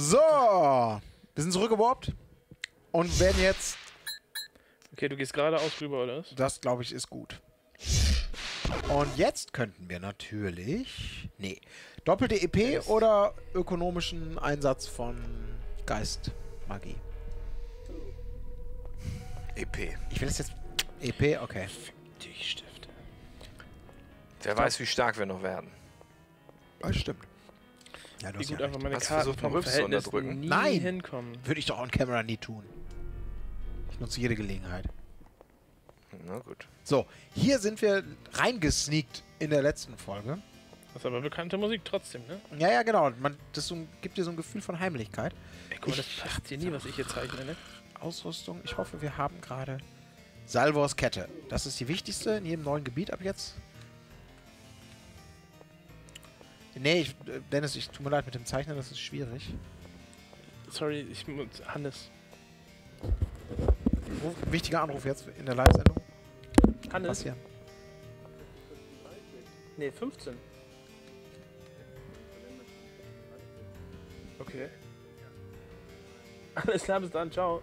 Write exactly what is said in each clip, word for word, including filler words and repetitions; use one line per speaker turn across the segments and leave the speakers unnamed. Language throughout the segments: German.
So, wir sind zurückgeworbt und werden jetzt...
Okay, du gehst geradeaus rüber, oder was?
Das, glaube ich, ist gut. Und jetzt könnten wir natürlich... Nee. Doppelte E P yes. oder ökonomischen Einsatz von Geistmagie?
E P.
Ich will es jetzt... E P, okay.
Die Stifte.
Wer
ich
weiß, wie stark wir noch werden.
Das stimmt. Ja, du
Wie
hast
gut
ja
einfach meine
hast
Karten
versucht,
vom
einen Rübs zu
Verhältnis
unterdrücken?
nie
Nein.
hinkommen.
Würde ich doch on camera nie tun. Ich nutze jede Gelegenheit.
Na gut.
So, hier sind wir reingesneakt in der letzten Folge.
Das ist aber bekannte Musik trotzdem, ne?
Ja, ja, genau. Man, das so, gibt dir so ein Gefühl von Heimlichkeit.
Ey, guck mal, das passt hier nie, was ich hier zeichne, ne?
Ausrüstung. Ich hoffe, wir haben gerade Salvors Kette. Das ist die wichtigste in jedem neuen Gebiet ab jetzt. Nee, ich, Dennis, ich tut mir leid mit dem Zeichnen, das ist schwierig.
Sorry, ich muss... Hannes.
Ruf, wichtiger Anruf jetzt in der Live-Sendung.
Hannes?
Was hier?
Nee, fünfzehn. Okay. Alles klar, bis dann, ciao.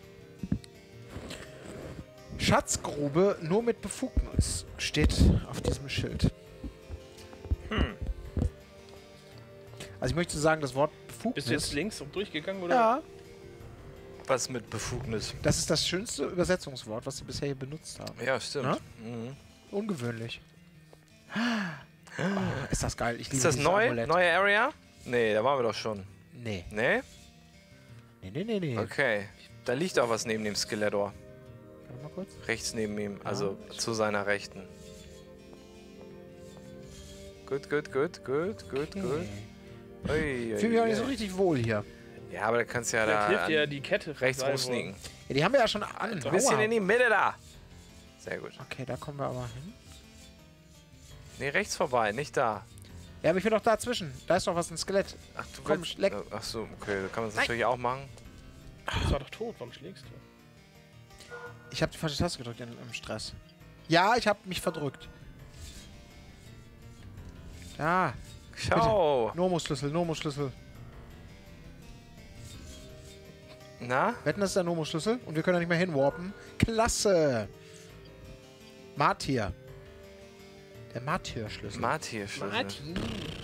Schatzgrube nur mit Befugnis steht auf diesem Schild.
Hm.
Also ich möchte sagen, das Wort Befugnis...
Bist du jetzt links und durchgegangen, oder?
Ja.
Was mit Befugnis?
Das ist das schönste Übersetzungswort, was sie bisher hier benutzt haben.
Ja, stimmt.
Na?
Mhm.
Ungewöhnlich. Oh, ist das geil. Ich liebe
Ist das
dieses
neu?
Amulett.
Neue Area? Nee, da waren wir doch schon.
Nee.
Nee?
Nee, nee, nee, nee.
Okay. Da liegt auch was neben dem Skeletor.
Warte mal kurz.
Rechts neben ihm, also
Ja.
zu seiner Rechten. Gut, gut, gut, gut, gut,
Okay.
gut. Ui,
Ich fühle mich auch nicht so richtig wohl hier.
Ja, aber da kannst du ja
Vielleicht
da
hilft
an
dir ja die Kette von
rechts
Salvor.
rumsneaken.
Ja, die haben wir ja schon an.
Ein bisschen in die Mitte da. Sehr gut.
Okay, da kommen wir aber hin.
Nee, rechts vorbei, nicht da.
Ja, aber ich bin doch dazwischen. Da ist doch was, ein Skelett.
Ach, du
Komm,
willst,
leck.
äh, ach so, okay, da kann man das
Nein.
natürlich auch machen.
Das war doch tot, warum schlägst du?
Ich habe die falsche Taste gedrückt in, im Stress. Ja, ich habe mich verdrückt. Ja.
Schau.
Nomo-Schlüssel, Nomo-Schlüssel.
Na?
Wetten, das ist der Nomo-Schlüssel und wir können da nicht mehr hinwarpen. Klasse. Martyr. Der Martyr-Schlüssel.
Martyr-Schlüssel.
Martin.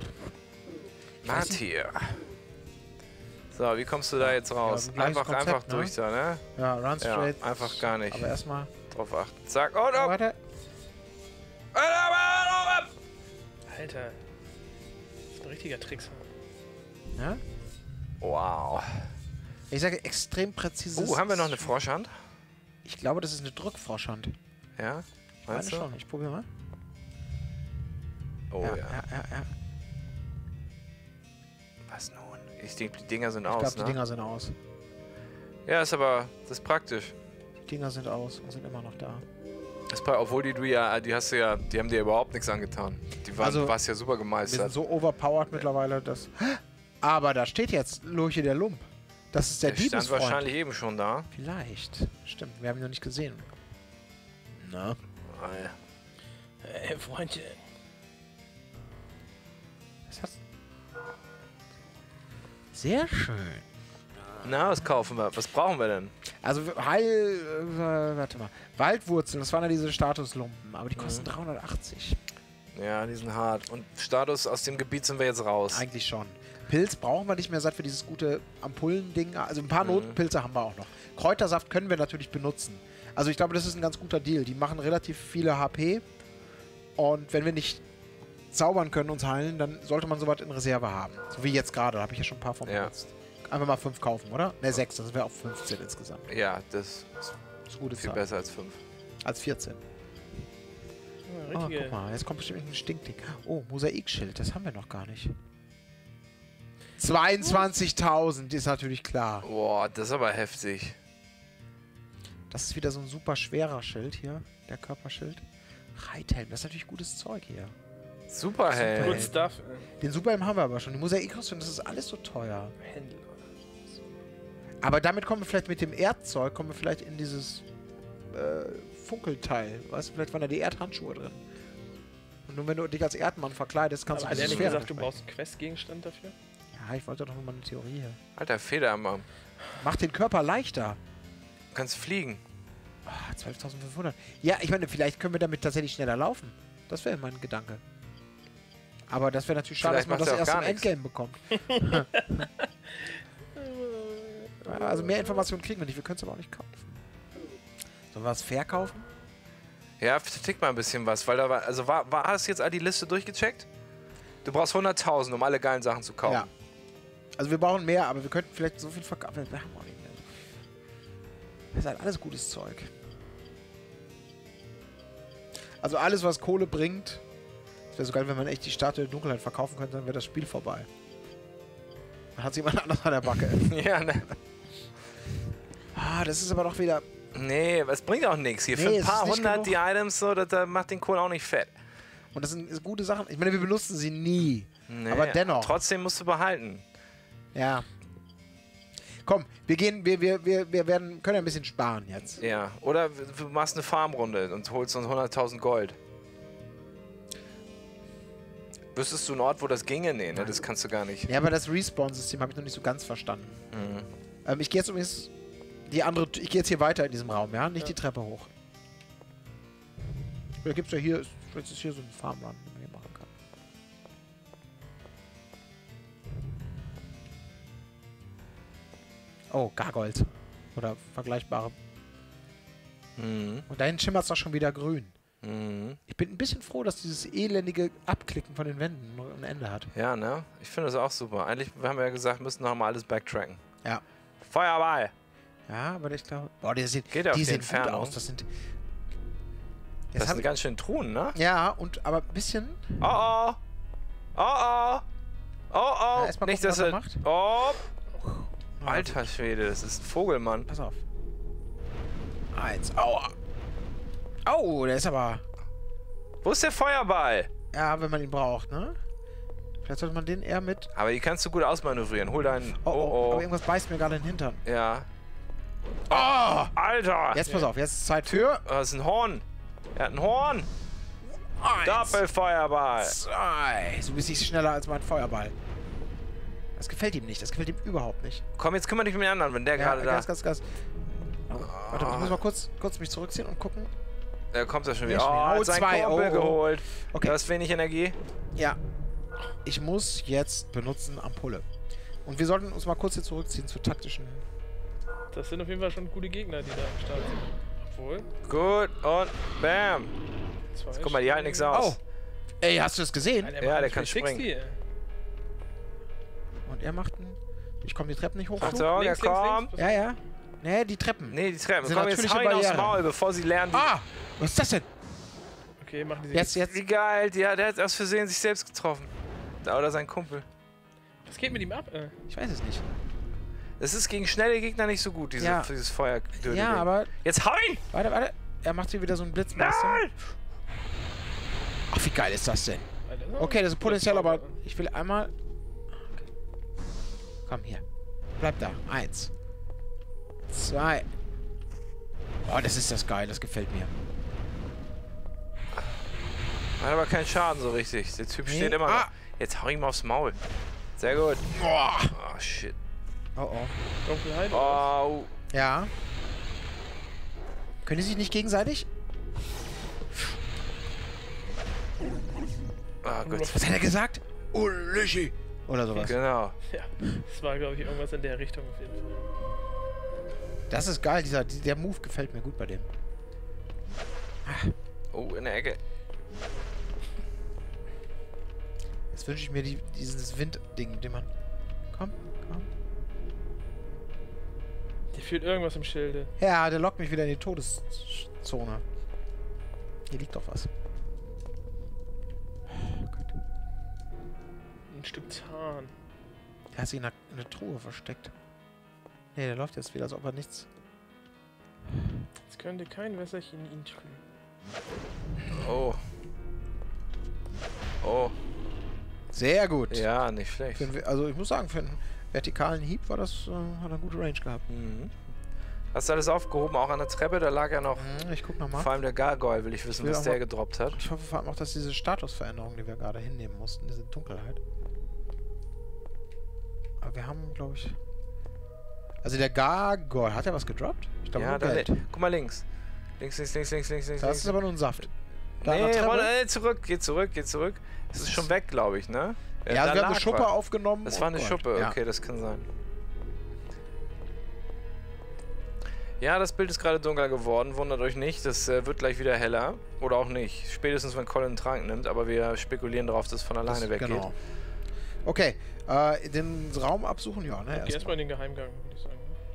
Martyr. So, wie kommst du da jetzt raus?
Ja, gleiches
einfach
Konzept,
einfach
ne?
durch da, ne?
Ja, run straight.
Ja, einfach gar nicht.
Aber erstmal.
Drauf achten. Zack, und ab!
Warte.
Alter. Das ist ein richtiger Trickser.
Ja?
Wow.
Ich sage extrem präzise.
Oh, haben wir noch eine Froschhand?
Ich glaube, das ist eine Drückfroschhand.
Ja?
Meine
Meinst du?
schon. Ich probiere mal.
Oh ja.
ja, ja, ja.
Was nun? Ich denke, die Dinger sind
Ich
aus,
glaube, die
ne?
Dinger sind aus.
Ja, ist aber, das ist praktisch.
Die Dinger sind aus und sind immer noch da.
Das ist pra obwohl die du ja, die hast du ja, die haben dir überhaupt nichts angetan. Die waren,
Also,
warst ja super
Wir sind
gemeistert.
so overpowered mittlerweile, dass... Aber da steht jetzt Lurche der Lump. Das ist der,
Der stand
Diebesfreund.
wahrscheinlich eben schon da.
Vielleicht. Stimmt, wir haben ihn noch nicht gesehen. Na?
Ah, ja.
Ey, Freundchen.
Was hast Sehr schön.
Na, was kaufen wir? Was brauchen wir denn?
Also Heil... Äh, warte mal. Waldwurzeln, das waren ja diese Statuslumpen. Aber die kosten
Mhm.
dreihundertachtzig.
Ja, die sind hart. Und Status aus dem Gebiet sind wir jetzt raus.
Eigentlich schon. Pilz brauchen wir nicht mehr, seit wir dieses gute Ampullen-Ding... Also ein paar
Mhm.
Notenpilze haben wir auch noch. Kräutersaft können wir natürlich benutzen. Also ich glaube, das ist ein ganz guter Deal. Die machen relativ viele H P. Und wenn wir nicht zaubern können, uns heilen, dann sollte man sowas in Reserve haben. So wie jetzt gerade. Da habe ich ja schon ein paar von
Ja.
benutzt. Einfach mal fünf kaufen, oder? Ne, sechs. Das wäre auf fünfzehn insgesamt.
Ja, das ist
Das ist eine gute
viel
Zahl.
besser als fünf.
Als vierzehn.
Ja,
Oh,
richtige.
guck mal. Jetzt kommt bestimmt ein Stinkding. Oh, Mosaikschild. Das haben wir noch gar nicht. zweiundzwanzigtausend ist natürlich klar.
Boah, das ist aber heftig.
Das ist wieder so ein super schwerer Schild hier. Der Körperschild. Reithelm. Das ist natürlich gutes Zeug hier.
Super
Super.
hell.
Good stuff.
Den Superhelm haben wir aber schon. Die Mosaikrüstung, das ist alles so teuer.
Händler.
Aber damit kommen wir vielleicht mit dem Erdzeug, kommen wir vielleicht in dieses äh, Funkelteil. Weißt du, vielleicht waren da die Erdhandschuhe drin. Und nur wenn du dich als Erdmann verkleidest, kannst
Aber
du
hat er
diese
nicht
Sphäre
gesagt, du
besprechen.
brauchst einen Questgegenstand dafür?
Ja, ich wollte doch noch mal eine Theorie hier.
Alter, Feder am Arm.
Macht den Körper leichter.
Du kannst fliegen.
Oh, zwölftausendfünfhundert. Ja, ich meine, vielleicht können wir damit tatsächlich schneller laufen. Das wäre mein Gedanke. Aber das wäre natürlich schade,
Vielleicht
dass man
macht's
das
ja auch
erst
gar
im
nichts.
Endgame bekommt. Ja, also mehr Informationen kriegen wir nicht. Wir können es aber auch nicht kaufen. Sollen wir es verkaufen?
Ja, tick mal ein bisschen was, weil da war, also war, war hast du jetzt all die Liste durchgecheckt? Du brauchst hunderttausend, um alle geilen Sachen zu kaufen.
Ja. Also wir brauchen mehr, aber wir könnten vielleicht so viel verkaufen. Wir haben auch nicht mehr. Das ist halt alles gutes Zeug. Also alles, was Kohle bringt. Es wäre so geil, wenn man echt die Statue der Dunkelheit verkaufen könnte, dann wäre das Spiel vorbei. Dann hat jemand anders an der Backe.
Ja, ne?
Ah, das ist aber doch wieder...
Nee, es bringt auch nichts. Hier
Nee,
für ein
es
paar
ist nicht
hundert
genug.
die Items, so, das, das macht den Kohl auch nicht fett.
Und das sind ist gute Sachen. Ich meine, wir benutzen sie nie.
Nee,
Aber dennoch.
Trotzdem musst du behalten.
Ja. Komm, wir gehen, wir, wir, wir, wir werden, können ja ein bisschen sparen jetzt.
Ja. Oder du machst eine Farmrunde und holst uns hunderttausend Gold. Wüsstest du einen Ort, wo das ginge? Nee, ne? Das kannst du gar nicht.
Ja, aber das Respawn-System habe ich noch nicht so ganz verstanden.
Mhm.
Ähm, ich gehe jetzt übrigens die andere, ich gehe jetzt hier weiter in diesem Raum, ja? Nicht
Ja.
die Treppe hoch. Da gibt's ja hier, ist, jetzt ist hier so ein Farmrun, den man hier machen kann. Oh, Gargoyles. Oder vergleichbare.
Mhm.
Und dahin schimmert es doch schon wieder grün.
Mhm.
Ich bin ein bisschen froh, dass dieses elendige Abklicken von den Wänden ein Ende hat.
Ja, ne? Ich finde das auch super. Eigentlich, wir haben ja gesagt, wir müssen noch mal alles backtracken.
Ja.
Feuerball!
Ja, aber ich glaube... Boah, die sehen,
Geht auf
die
die
sehen gut
Entfernung.
aus. Das sind...
Das
Jetzt hab
sind
ich,
ganz schön Truhen, ne?
ja, und aber ein bisschen...
Oh oh! Oh oh! Oh oh!
Ja, erst mal
Nicht,
gucken,
dass
was er
er.
macht.
Oh!
Ah,
Alter Schwede, das ist ein Vogelmann.
Pass auf. Eins. Aua. Oh, der ist aber...
Wo ist der Feuerball?
Ja, wenn man ihn braucht, ne? Vielleicht sollte man den eher mit...
Aber die kannst du gut ausmanövrieren. Hol deinen.
Oh, oh,
Oh
aber irgendwas beißt mir gerade in den Hintern.
oh. Ja.
Oh!
Alter!
Jetzt pass auf, jetzt ist Zeit für...
Das ist ein Horn. Er hat ein Horn.
Eins,
Doppelfeuerball.
zwei. So bist ich schneller als mein Feuerball. Das gefällt ihm nicht, das gefällt ihm überhaupt nicht.
Komm, jetzt kümmere dich um den anderen, wenn der
Ja,
gerade da.
ganz, ganz, ganz. Oh, warte, ich muss mal kurz, kurz mich zurückziehen und gucken.
Da kommt er schon
Ja,
wieder.
schon
Oh,
wieder.
hat
Oh,
seinen
zwei.
Kumpel
Oh, oh.
geholt.
Okay.
Du hast wenig Energie.
Ja. Ich muss jetzt benutzen Ampulle. Und wir sollten uns mal kurz hier zurückziehen zu taktischen...
Das sind auf jeden Fall schon gute Gegner, die da am Start sind. Obwohl.
Gut und bam.
Zwei
Guck mal, die halten nichts aus.
Oh! Ey, hast du das gesehen?
Nein,
Ja,
macht
der
nicht
kann
viel
springen.
sechzig, ey.
Und er macht einen... Ich komme die Treppen nicht hoch.
Achtung, er
Links, links,
kommt.
links.
Ja, ja. Nee, die Treppen.
Nee, die Treppen.
Sind
Komm, jetzt
natürliche
hau ihn aufs
Barrieren.
Maul, bevor sie lernen. Wie,
Ah! Was ist das denn?
Okay, machen die sich
Jetzt, jetzt.
wie geil. Ja, der hat aus Versehen sich selbst getroffen. Da oder sein Kumpel.
Was geht mit ihm ab? Äh?
Ich weiß es nicht.
Das ist gegen schnelle Gegner nicht so gut, diese,
Ja.
dieses Feuer.
Ja, aber...
Jetzt hau ihn!
Warte, warte. Er macht hier wieder so einen Blitzmeister.
Nein!
Ach, wie geil ist das denn?
Alter,
Okay, das ist potenziell, aber ich will einmal... Komm, hier. Bleib da. Eins. Zwei. Oh, das ist das geil. Das gefällt mir.
Hat aber keinen Schaden so richtig. Der Typ
Nee.
steht immer
Ah.
noch. Jetzt hau ihm aufs Maul. Sehr gut.
Boah.
Oh, shit.
Oh, oh.
Dunkelheit.
Oh.
Ja. Können die sich nicht gegenseitig?
Ah, gut.
Was hat er gesagt? Ulischi. Oder sowas.
Genau.
Ja, das war, glaube ich, irgendwas in der Richtung auf jeden Fall.
Das ist geil. Dieser, der Move gefällt mir gut bei dem.
Oh, in der Ecke.
Jetzt wünsche ich mir die, dieses Windding, mit dem man... Komm, komm.
Der fühlt irgendwas im Schilde.
Ja, der lockt mich wieder in die Todeszone. Hier liegt doch was. Oh Gott.
Ein Stück Zahn.
Der hat sich in einer, in einer Truhe versteckt. Nee, der läuft jetzt wieder, als ob er nichts...
Es könnte kein Wässerchen ihn trüben.
Oh. Oh.
Sehr gut.
Ja, nicht schlecht.
Für einen, also ich muss sagen, für einen vertikalen Hieb war das, äh, hat er eine gute Range gehabt.
Mhm. Hast du alles aufgehoben? Auch an der Treppe? Da lag ja noch.
Mhm, ich guck nochmal.
Vor allem der Gargoyle will ich wissen,
Ich will
was
auch
der
mal-
gedroppt hat.
Ich hoffe vor allem auch, dass diese Statusveränderung, die wir gerade hinnehmen mussten, diese Dunkelheit. Aber wir haben, glaube ich... Also der Gargoyle, hat er was gedroppt? Ich glaube,
Ja,
nur
da,
Geld.
guck mal links. Links, links, links, links, links, links.
Das
links.
ist aber nur ein Saft. Da an
Nee,
der Treppe?
Rolle, äh, zurück, geht zurück, geht zurück. Es ist schon weg, glaube ich, ne?
Ja,
da
also wir haben eine
lag
Schuppe
was.
aufgenommen.
Das
und
war eine
Gold.
Schuppe,
Ja.
okay, das kann sein. Ja, das Bild ist gerade dunkler geworden, wundert euch nicht, das äh, wird gleich wieder heller. Oder auch nicht, spätestens wenn Colin einen Trank nimmt, aber wir spekulieren darauf, dass es von alleine
Das-
weggeht.
Genau. Okay, äh, den Raum absuchen, ja, ne?
Geh erstmal in den Geheimgang, würde ich sagen.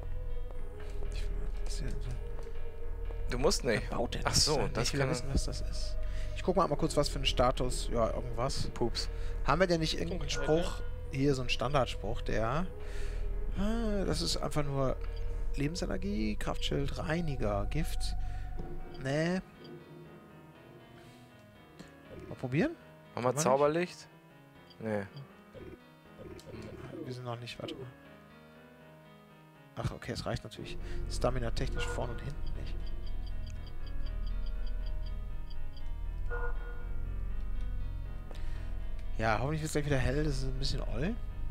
Du musst nicht.
Wer baut denn
Ach so,
denn?
das
Ich will
kann-
wissen, was das ist. Ich guck mal, mal kurz, was für ein Status, ja, irgendwas.
Pups.
Haben wir denn nicht irgendeinen
Dunkelheit,
Spruch, hier so ein Standardspruch, der, ah, das ist einfach nur Lebensenergie, Kraftschild, Reiniger, Gift, nee. Mal probieren?
Mach mal
Kann man
Zauberlicht? Nee.
Wir sind noch nicht, warte mal. Ach, okay, es reicht natürlich Stamina technisch vorne und hinten nicht. Ja, hoffentlich wird es gleich wieder hell, das ist ein bisschen oll.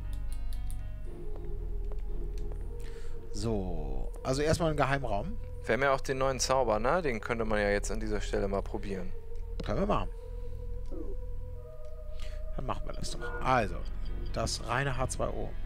So, also erstmal ein Geheimraum.
Wir haben ja auch den neuen Zauber, ne? Den könnte man ja jetzt an dieser Stelle mal probieren.
Können wir machen. Dann machen wir das doch. Also, das reine H zwei O.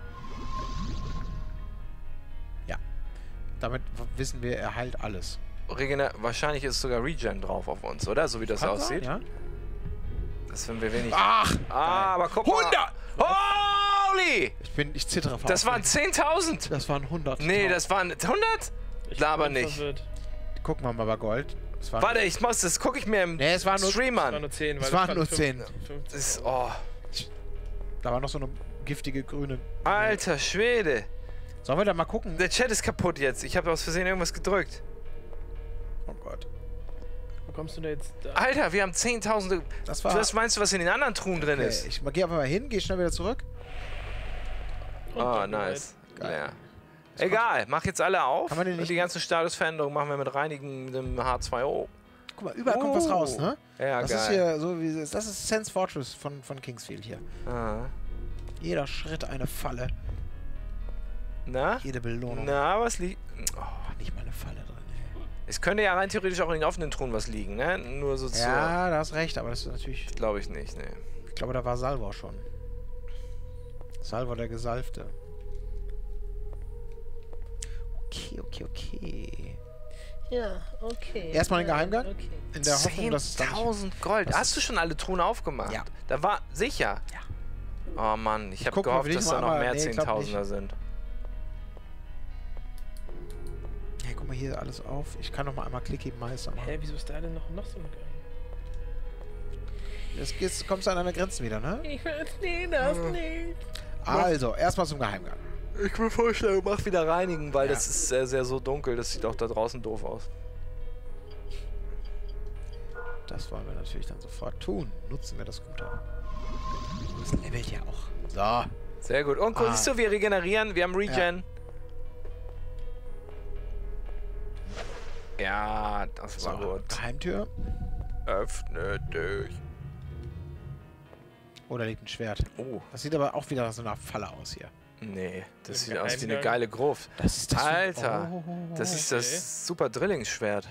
Ja. Damit w- wissen wir, er heilt alles.
Regener wahrscheinlich ist sogar Regen drauf auf uns, oder? So wie das
Kann
aussieht.
sein, ja?
Das wenn wir wenig.
Ach!
Ah, aber guck mal.
hundert!
Holy!
Ich bin, ich zittere vor
Das waren
Aufregung.
zehntausend!
Das waren hundert.
Nee, das waren hundert?
Ich
Laber
bin
nicht.
verwirrt.
Gucken wir mal bei Gold. Das waren,
Warte, ich muss, das gucke ich mir im
Nee, es waren nur-
Stream
Es waren
an.
nur zehn, weil
Es waren
stand
nur
fünf-
zehn.
fünfzehn.
Das ist, oh,
Da war noch so eine giftige grüne.
alter Schwede.
Sollen wir da mal gucken?
Der Chat ist kaputt jetzt. Ich habe aus Versehen irgendwas gedrückt.
Oh Gott.
Wo kommst du da jetzt da?
Alter, wir haben zehntausende.
Das war.
Was meinst du, was in den anderen Truhen drin
Okay,
ist?
ich gehe einfach mal hin, gehe schnell wieder zurück.
Und
Ah,
dann
nice.
Geil.
Leer. Egal, mach jetzt alle auf.
Kann man den
Und
nicht-
die ganzen Statusveränderungen machen wir mit reinigendem H zwei O.
Guck mal, überall kommt was
Oh.
raus, ne?
Ja,
Das
geil.
ist hier so wie das ist Sense Fortress von, von Kingsfield hier.
Ah.
Jeder Schritt eine Falle,
Na?
jede Belohnung.
Na, was liegt. Oh.
Oh, nicht mal eine Falle drin, ey.
Es könnte ja rein theoretisch auch in den offenen Truhen was liegen, ne? Nur so zu.
Ja, da hast recht, aber das ist natürlich.
Glaube ich nicht, ne.
Ich glaube, da war Salvor schon. Salvor der Gesalfte. Okay, okay, okay.
Ja, okay.
Erstmal den Geheimgang.
Okay.
In der Hoffnung, dass es dann nicht...
zehntausend Gold.
Das
Hast du schon alle Truhen aufgemacht?
Ja.
Da war sicher.
Ja.
Oh Mann, ich habe
guck mal,
gehofft,
will ich
dass
mal
da noch
einmal-
mehr
nee, ich glaub
Zehntausender
nicht.
sind.
Hey, guck mal hier alles auf. Ich kann noch mal einmal Clicky Meister machen.
Hä, wieso ist da denn noch, noch so ein Gang?
Jetzt geht's, kommst du an deine Grenzen wieder, ne?
Ich verstehe das nicht.
Also, erstmal zum Geheimgang.
Ich will vorstellen, mach wieder reinigen, weil
Ja.
das ist sehr, sehr so dunkel. Das sieht auch da draußen doof aus.
Das wollen wir natürlich dann sofort tun. Nutzen wir das Gute. Das levelt ja auch. So.
Sehr gut. Und guck,
Ah.
siehst du, wir regenerieren, wir haben Regen. Ja, das war
So,
gut.
Geheimtür.
Öffne dich.
Oh, da liegt ein Schwert.
Oh,
Das sieht aber auch wieder nach so einer Falle aus hier.
nee. Das
Im
sieht aus wie eine
Geheimgang.
geile Gruft.
Das ist das für-
Alter,
Oh,
Das ist
Okay.
das super Drillingsschwert.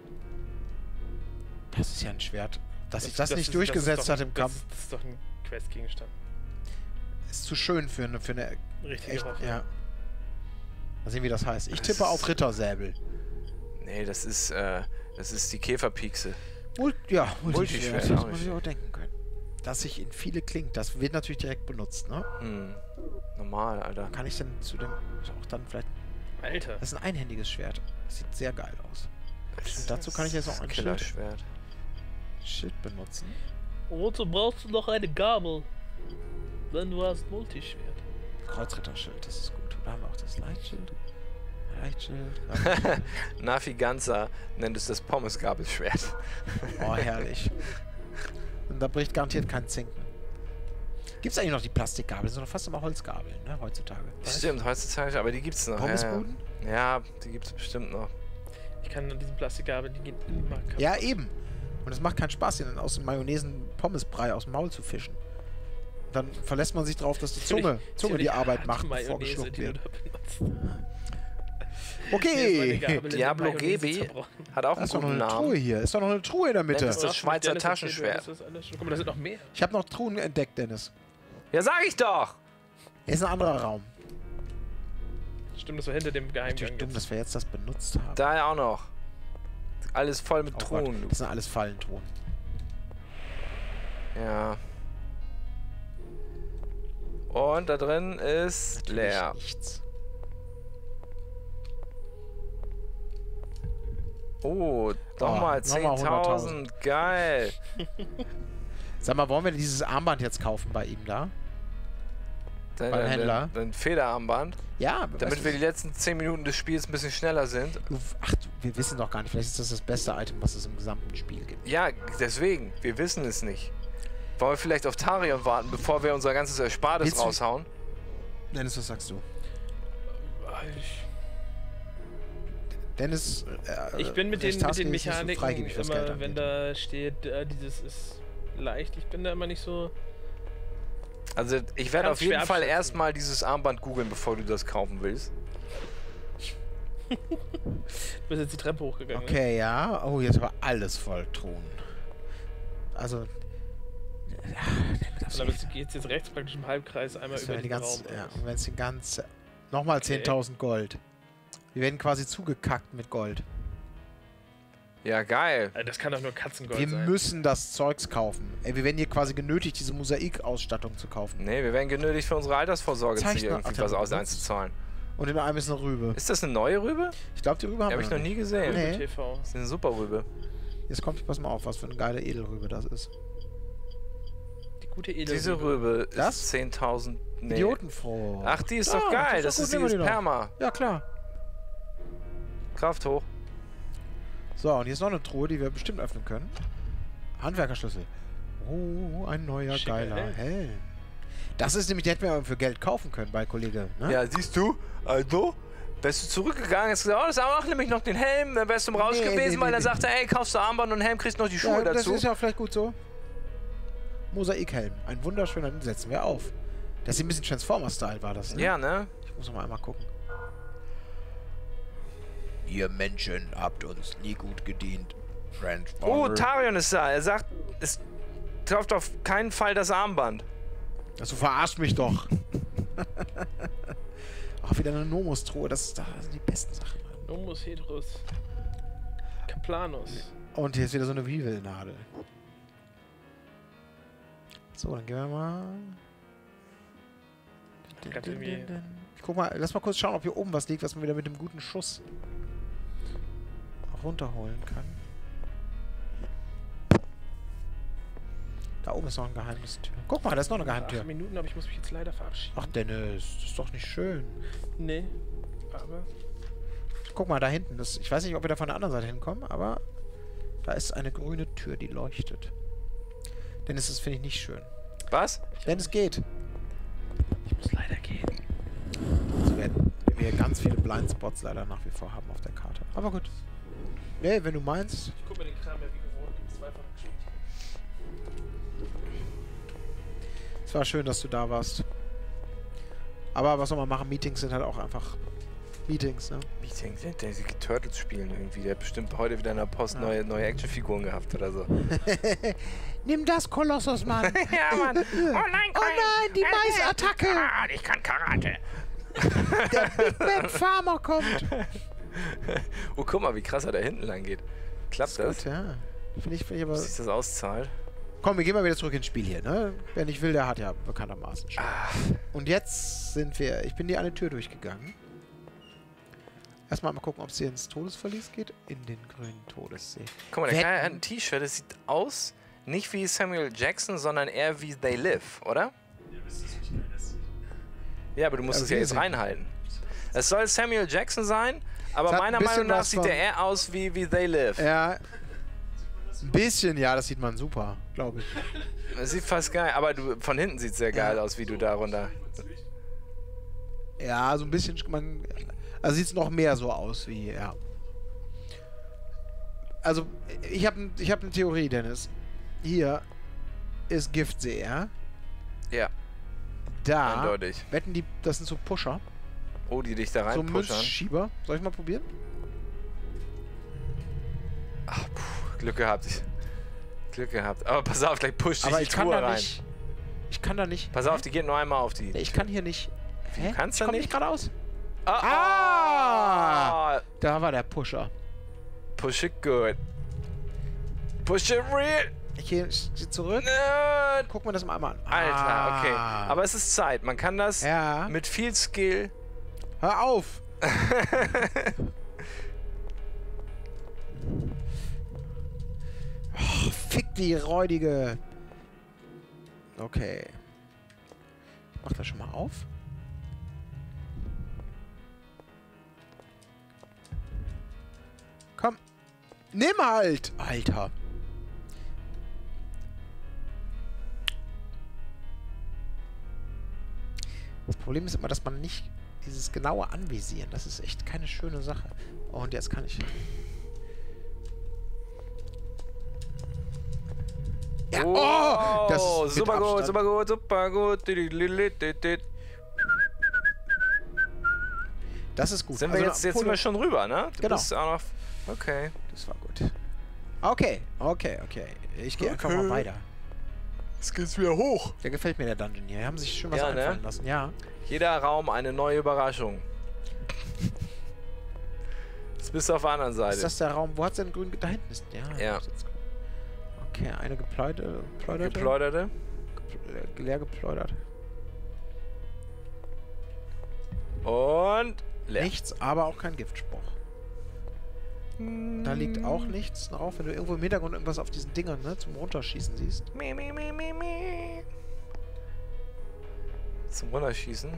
das ist ja ein Schwert. Dass sich das, nicht
ist-
durchgesetzt
ist doch,
hat im Kampf,
Das, das ist doch ein Questgegenstand.
ist zu schön für eine, für eine
Richtige
echt,
Waffe.
ja. Mal sehen, wie das heißt. Ich
Das
tippe
ist-
auf Rittersäbel.
Nee, das ist, äh, das ist die Käferpiekse.
Mul ja,
Multischwert,
Multischwert. Das
auch
muss ich
nicht.
auch denken können. Dass sich in viele klingt, das wird natürlich direkt benutzt, ne?
Hm. Normal, Alter.
Kann ich denn zu dem auch dann vielleicht...
Alter.
Das ist ein einhändiges Schwert. Das sieht sehr geil aus.
Das
dazu kann ich jetzt auch ein Schild-
Killerschwert.
Schild benutzen.
Wozu brauchst du noch eine Gabel? Denn du hast Multischwert.
Kreuzritterschild, das ist gut. Da haben wir auch das Leitschild. Leitschild.
Nafiganza nennt es das Pommesgabelschwert.
Oh, herrlich. Und da bricht garantiert kein Zinken. Gibt es eigentlich noch die Plastikgabel? Das sind doch fast immer Holzgabeln, ne, heutzutage.
Stimmt, heutzutage, aber die gibt's noch.
Pommesbuden?
Ja, ja. ja, die gibt's bestimmt noch.
Ich kann an diesen Plastikgabeln, die gehen immer kaputt.
Ja, eben. Und es macht keinen Spaß, ihnen aus dem Mayonnaisen Pommesbrei aus dem Maul zu fischen. dann verlässt man sich drauf, dass die Zunge,
Ziemlich-
Zunge die
ziemlich
Arbeit
harte
macht, bevor
Mayonnaise,
geschluckt
die du
wird.
da benutzt.
Okay.
Mir ist meine Gabel in der
Diablo
Mayonnaise
Gibi
zerbrochen.
hat auch
Da
einen
ist doch noch
guten
eine
Namen.
Truhe hier. Ist doch noch eine Truhe in der Mitte.
Das ist das Schweizer
Dennis erzählt,
Taschenschwert.
das ist alles schon- Guck mal, da sind noch mehr.
Ich habe noch Truhen entdeckt, Dennis.
Ja, sag ich doch!
Hier ist ein anderer Raum.
Stimmt, das war hinter dem Geheimgang.
Natürlich dumm,
jetzt.
dass wir jetzt das benutzt haben.
Da auch noch. Alles voll mit
Oh Gott,
Truhen.
das sind alles Fallentruhen.
Ja. Und da drin ist leer.
Nichts.
Oh, doch
Oh,
mal
nochmal
zehntausend. Geil.
Sag mal, wollen wir dieses Armband jetzt kaufen bei ihm da?
Dein,
Beim
dein,
Händler?
dein Federarmband.
Ja,
Damit
weißt
wir
du,
die letzten zehn Minuten des Spiels ein bisschen schneller sind.
du, ach, du, wir wissen doch gar nicht. Vielleicht ist das das beste Item, was es im gesamten Spiel gibt.
Ja, deswegen. Wir wissen es nicht. Wollen wir vielleicht auf Tarion warten, bevor wir unser ganzes Erspartes
Willst du-
raushauen?
Dennis, was sagst du?
Ich,
Dennis, äh,
ich bin mit den, mit
Task
den
ist nicht so
Mechaniken
freigebig, was Geld
immer, wenn
angeht.
da steht, äh, dieses ist leicht, ich bin da immer nicht so...
Also ich werde
Kann's
auf jeden
schwer
Fall
abschätzen.
erstmal dieses Armband googeln, bevor du das kaufen willst.
Du bist jetzt die Treppe hochgegangen. ne?
Okay, ja. Oh, jetzt aber alles voll Truhen. Also, ja,
Und dann geht es jetzt rechts praktisch im Halbkreis einmal
das
über
wäre die
den
ganze,
Raum.
ja, und wenn es die ganze, nochmal
Okay.
zehntausend Gold. Wir werden quasi zugekackt mit Gold.
Ja, geil.
Also das kann doch nur Katzengold
Wir
sein.
müssen das Zeugs kaufen. Ey, wir werden hier quasi genötigt, diese Mosaikausstattung zu kaufen.
Nee, wir werden genötigt, für unsere Altersvorsorge
Zeichner-
sich irgendwie
Ach,
was aus
das-
einzuzahlen.
Und in einem ist eine Rübe.
Ist das eine neue Rübe?
Ich glaube, die Rübe haben
Die habe
wir
ich noch nie gesehen.
Nee.
T V.
Das ist eine super Rübe.
Jetzt kommt, pass mal auf, was für eine geile Edelrübe das ist.
Die gute Edelrübe.
Diese Rübe
Das?
ist zehntausend. Nee.
Idiotenfroh.
Ach, die ist
Ja,
doch geil.
das
Das
ist
ist
doch gut, nehmen wir
dieses
die doch.
Perma.
Ja, klar.
Kraft hoch.
So, und hier ist noch eine Truhe, die wir bestimmt öffnen können. Handwerkerschlüssel. Oh, ein neuer,
Schicker
geiler
Helm.
Helm. Das ist nämlich, den hätten wir für Geld kaufen können bei Kollege. Ne?
Ja, siehst du? Also, wärst du zurückgegangen, hast gesagt, oh, das auch nämlich noch den Helm, dann wärst du im Rausch
Nee,
gewesen,
nee,
weil
nee,
er
nee.
sagte, ey, kaufst du Armband und Helm, kriegst noch die Schuhe
Ja, das
dazu.
ist ja vielleicht gut so. Mosaikhelm. Ein wunderschöner, den setzen wir auf. Das ist ein bisschen Transformer-Style, war das, ne?
Ja, ne?
Ich muss noch mal einmal gucken. Ihr Menschen habt uns nie gut gedient.
Oh,
Transformer.
Tarion ist da. Er sagt, es kauft auf keinen Fall das Armband.
Also verarscht mich doch. Ach, wieder eine Nomus-Truhe. Das, das sind die besten Sachen.
Nomus Hedrus. Kaplanus.
Und hier ist wieder so eine Weevil-Nadel. So, dann gehen wir mal.
Grad irgendwie-
Ich guck mal, lass mal kurz schauen, ob hier oben was liegt, was man wieder mit dem guten Schuss auch runterholen kann. Da oben ist noch ein Geheimnistür. Guck mal, da ist noch eine Geheimtür.
Acht Minuten, aber ich muss mich jetzt leider verabschieden.
Ach Dennis, das ist doch nicht schön.
Nee. Aber.
Guck mal, da hinten. Das, ich weiß nicht, ob wir da von der anderen Seite hinkommen, aber da ist eine grüne Tür, die leuchtet. Dennis, das finde ich nicht schön.
Was?
Dennis geht.
Ich muss leider gehen.
Also werden wir ganz viele Blindspots leider nach wie vor haben auf der Karte. Aber gut. Nee, wenn du meinst.
Ich guck mir den Kram ja wie gewohnt im Zweifach geschickt.
Es war schön, dass du da warst. Aber was soll man machen? Meetings sind halt auch einfach Meetings, ne?
Meeting, der, der die Turtles spielen irgendwie. Der hat bestimmt heute wieder in der Post
Ja.
neue, neue Actionfiguren gehabt oder so.
Nimm das, Kolossus, Mann!
Ja, Mann. Oh nein,
Oh nein, die Maisattacke!
Ah, ich kann Karate.
Der Big Bad Farmer kommt!
Oh, guck mal, wie krass er da hinten lang geht. Klappt das?
Gut, ja. Finde ich, find ich aber...
Wie sich das auszahlt?
Komm, wir gehen mal wieder zurück ins Spiel hier, ne? Wer nicht will, der hat ja bekanntermaßen schon.
Ah,
Und jetzt sind wir... Ich bin die eine Tür durchgegangen. Erstmal mal gucken, ob es hier ins Todesverlies geht. In den grünen Todessee.
guck mal, der
Wetten.
Kerl hat ein T-Shirt, das sieht aus nicht wie Samuel Jackson, sondern eher wie They Live, oder? Ja, aber du musst
Aber
es ja
wir
jetzt
sind-
reinhalten. Es soll Samuel Jackson sein, aber
Es hat ein
meiner
bisschen
Meinung nach
was
sieht
von-
er eher aus wie, wie They Live.
Ja. Ein bisschen, ja, das sieht man super, glaube ich.
Das sieht fast geil, aber du, von hinten sieht es sehr geil
Ja.
aus, wie du da runter...
Ja, so ein bisschen, man, also sieht es noch mehr so aus wie, ja. Also, ich habe ich hab eine Theorie, Dennis. Hier ist Giftsee, ja?
Ja.
da.
Eindeutig.
Wetten die, das sind so Pusher.
Oh, die dich da
So
reinpushern.
Münzschieber. Soll ich mal probieren?
Ach, puh, Glück gehabt. Glück gehabt. Aber pass auf, gleich pusht dich
Aber
die
ich kann
Truhe
da
rein.
nicht. Ich kann da nicht.
Pass auf, die geht nur einmal auf die.
Nee, ich kann hier nicht. Hä?
kannst
ich
da
komm
nicht?
nicht geradeaus.
Ah!
Ah!
ah.
Da war der Pusher.
Push it good. Push it real.
Ich gehe zurück.
Nerd.
Gucken wir das mal einmal an.
Alter, okay.
Ah.
Aber es ist Zeit. Man kann das
Ja.
mit viel Skill.
Hör auf! Oh, fick die räudige. Okay. Ich mach das schon mal auf. Komm. Nimm halt! Alter. Das Problem ist immer, dass man nicht dieses genaue Anvisieren, das ist echt keine schöne Sache. Oh, und jetzt kann ich... Ja, oh! Das ist mit
super gut,
Abstand.
super gut, super gut.
Das ist gut.
Sind wir
Also
jetzt, jetzt
Polo-
sind wir schon rüber, ne? Du
Genau.
bist auch noch... Okay.
Das war gut. Okay, okay, okay. Ich gehe einfach mal weiter.
Jetzt geht's wieder hoch.
Der gefällt mir, der Dungeon hier. Die haben sich schön was
Ja, ne?
einfallen lassen. Ja.
Jeder Raum eine neue Überraschung. Jetzt bist du auf der anderen Seite.
Ist das der Raum? Wo hat's denn grün? Da hinten ist... Ja.
Ja.
ist jetzt- Okay, eine gepleute... Gepleuderte?
Gepläuderte?
Ge- leer gepleudert.
Und... leer.
Nichts, aber auch kein Giftspruch. Da liegt auch nichts drauf. Wenn du irgendwo im Hintergrund irgendwas auf diesen Dingern, ne, zum Runterschießen siehst.
Mi, mi, mi, mi, mi. Zum Runterschießen.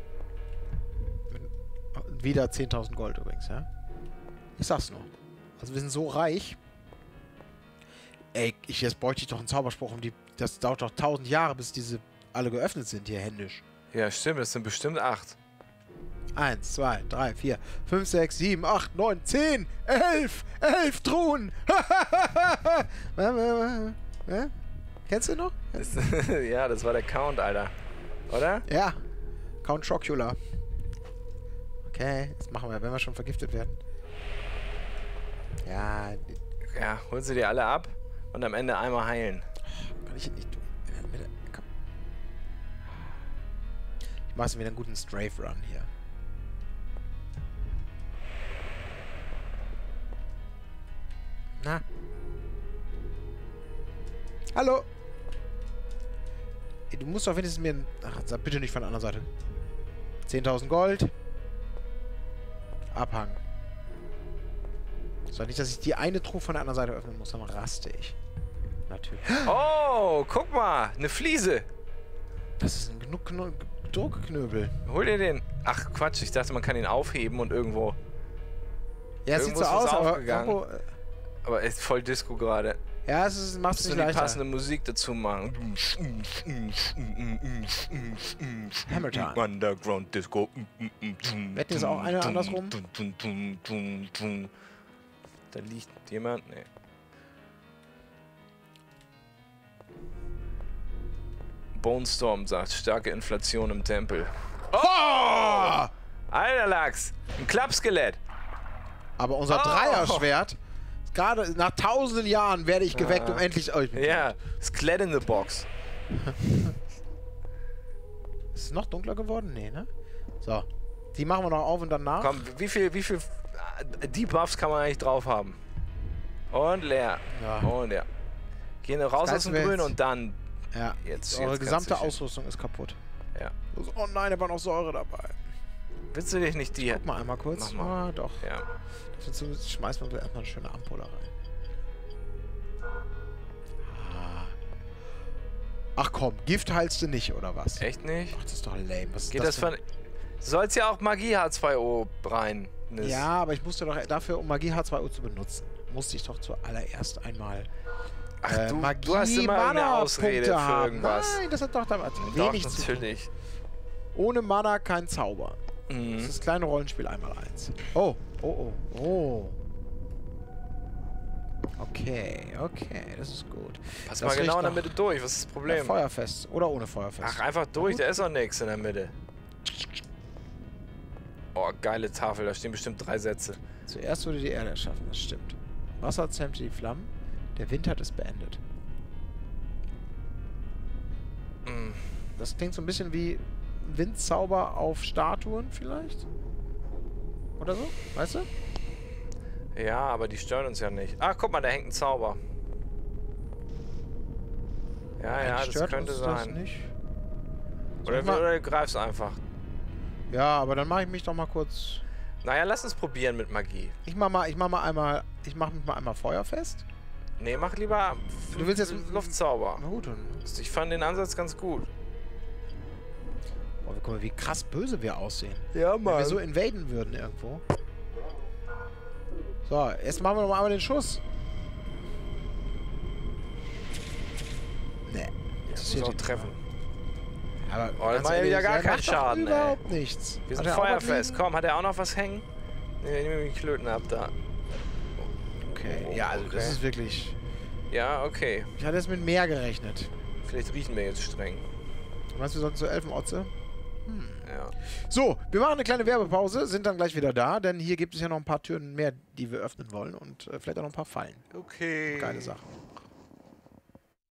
Mit, wieder zehntausend Gold übrigens, ja. Ich sag's nur. Also wir sind so reich. Ey, ich, jetzt bräuchte ich doch einen Zauberspruch, um die... Das dauert doch tausend Jahre, bis diese alle geöffnet sind hier händisch.
Ja, stimmt. Es sind bestimmt acht.
Eins, zwei, drei, vier, fünf, sechs, sieben, acht, neun, zehn, elf, elf Truhen. Ja? Kennst du noch?
Das, ja, das war der Count, Alter. Oder?
Ja. Count Chocula. Okay, jetzt machen wir, wenn wir schon vergiftet werden. Ja,
Ja, holen sie dir alle ab und am Ende einmal heilen.
kann ich nicht tun. In der Mitte. Komm. Ich mache wieder einen guten Strafe-Run hier. Na? Hallo? Ey, du musst doch wenigstens mir... ein- Ach, sag bitte nicht von der anderen Seite. zehntausend Gold. Abhang. So, nicht, dass ich die eine Truhe von der anderen Seite öffnen muss, dann raste ich. Natürlich.
Oh, guck mal, eine Fliese.
Das ist ein genug Kno Druckknöbel.
Hol dir den. Ach Quatsch, ich dachte, man kann ihn aufheben und irgendwo.
Ja, es sieht
Irgendwo
so
ist was
aus, aber
aufgegangen.
irgendwo, äh,
Aber ist voll Disco gerade.
ja, es ist, macht es
Musst du
nicht
die
leichter.
passende Musik dazu machen.
Hammer Time.
Underground Disco.
Wetten jetzt auch eine andersrum?
Da liegt jemand. Nee. Bone Storm sagt, starke Inflation im Tempel.
Oh!
Alter Lachs, ein Klappskelett.
Aber unser
Oh!
Dreierschwert, gerade nach tausenden Jahren werde ich geweckt, um endlich... Oh, ich bin
Ja, Skelett in the Box.
Ist es noch dunkler geworden? Nee, ne? So. Die machen wir noch auf und dann nach.
Komm, wie viel, wie viel äh, Debuffs kann man eigentlich drauf haben? Und leer.
Ja.
Und leer. Gehen raus aus dem
Geilste
Grün
wär's.
und dann.
Ja.
Jetzt,
Eure
jetzt
gesamte
kannst du
Ausrüstung ist kaputt.
Ja.
Oh nein, da war noch Säure dabei.
Willst du dich nicht die.
Guck mal einmal kurz.
Mach mal.
Ah, doch.
Ja.
Dazu schmeißen wir erstmal eine schöne Ampulle rein. Ah. Ach komm, Gift heilst du nicht, oder was?
Echt nicht?
Ach, das ist doch lame. Was ist
Geht das
das
von. Du sollst ja auch Magie H zwei O rein.
denn? Ja, aber ich musste doch dafür, um Magie H zwei O zu benutzen, musste ich doch zuallererst einmal
Ach,
äh,
du,
Magie
du hast immer eine Ausrede
Mana-Punkte
für
haben.
irgendwas.
Nein, das hat doch damit
Doch,
wenig zu tun.
natürlich.
Ohne Mana kein Zauber. Das
Mhm.
ist das kleine Rollenspiel einmal eins. Oh, oh, oh, oh. Okay, okay, das ist gut.
Pass
Das
mal genau
riecht
in der
nach-
Mitte durch, was ist das Problem?
Ja, feuerfest. Oder ohne Feuerfest.
Ach, einfach durch, da ist doch nichts in der Mitte. Oh, geile Tafel, da stehen bestimmt drei Sätze.
Zuerst wurde die Erde erschaffen, das stimmt. Wasser zähmte die Flammen. Der Wind hat es beendet.
Mm.
Das klingt so ein bisschen wie Windzauber auf Statuen vielleicht? Oder so? Weißt du?
Ja, aber die stören uns ja nicht. Ah, guck mal, da hängt ein Zauber. Ja, ja, das
Stört
könnte
uns das
sein.
nicht? Soll
Oder,
ich mal-
oder du greifst einfach.
Ja, aber dann mache ich mich doch mal kurz...
Naja, lass uns probieren mit Magie.
Ich mach mal, ich mach mal einmal... Ich mach mich mal einmal feuerfest.
Nee, mach lieber
Du willst jetzt-
Luftzauber.
Na gut, dann...
Ich fand den Ansatz ganz gut.
Boah, guck mal, wie krass böse wir aussehen.
Ja,
Wenn wir so invaden würden irgendwo. So, jetzt machen wir noch mal einmal den Schuss. Nee.
Das
interessiert
muss auch
ihn
treffen.
nicht. Aber
Oh, das
ganz
macht ja
ehrlich,
wieder gar
der
keinen
macht doch
Schaden, ey.
überhaupt nichts.
Wir
Hat
sind
er auch was
feuerfest.
liegen?
Komm, hat er auch noch was hängen? Nee, nehmen wir die Klöten ab da.
Okay, ja, also das
Okay.
ist wirklich...
Ja, okay.
Ich hatte jetzt mit mehr gerechnet.
Vielleicht riechen wir jetzt streng.
Meinst du, wir sollten zur Elfenotze?
Ja.
So, wir machen eine kleine Werbepause, sind dann gleich wieder da, denn hier gibt es ja noch ein paar Türen mehr, die wir öffnen wollen und äh, vielleicht auch noch ein paar Fallen.
Okay.
Geile Sache.